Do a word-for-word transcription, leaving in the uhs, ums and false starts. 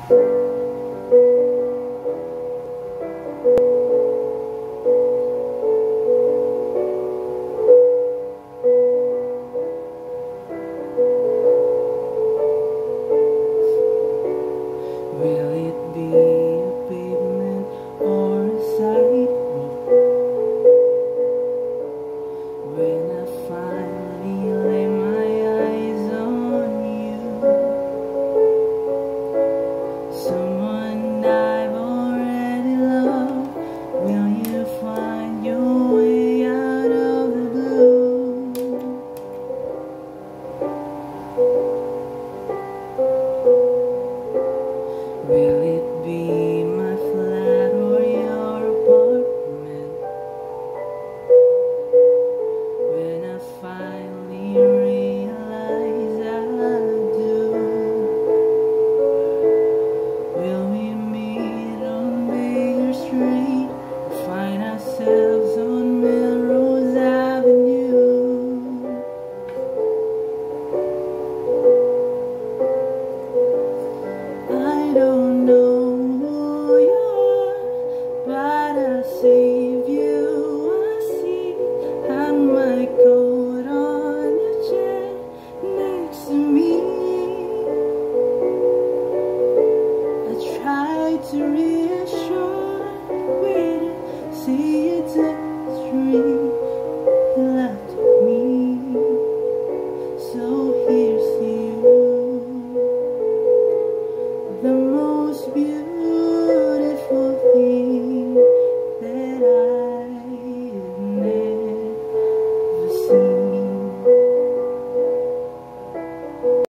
Will it be a pavement or a sidewalk? When I finally lay my eyes on you, someone I've already loved, will you find your way out of the blue? Will it be my flat or your apartment? When I finally realize I do, will we meet on Baker Street or find ourselves on Melrose Avenue? I don't know who you are, but I'll save you. I see hang my coat on your chair next to me. I tried to read